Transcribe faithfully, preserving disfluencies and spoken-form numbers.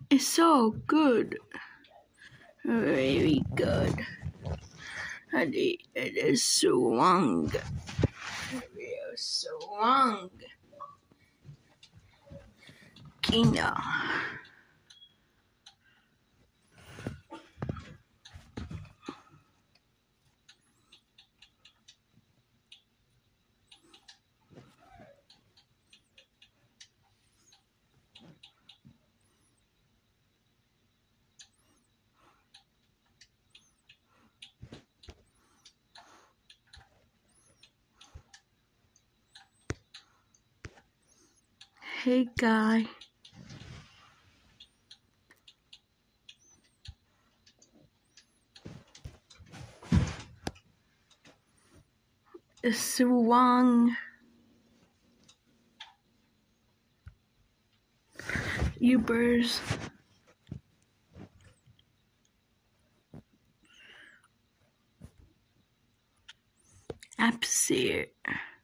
It's so good. Very good. And it is strong. Real strong. Kinda. Hey guy. It's strong. Ubers. Apps here.